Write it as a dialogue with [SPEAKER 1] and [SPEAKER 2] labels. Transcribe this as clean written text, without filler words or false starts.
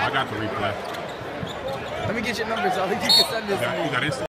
[SPEAKER 1] I got the replay.
[SPEAKER 2] Let me get your number so I think you can send this to me.
[SPEAKER 1] You got Instagram?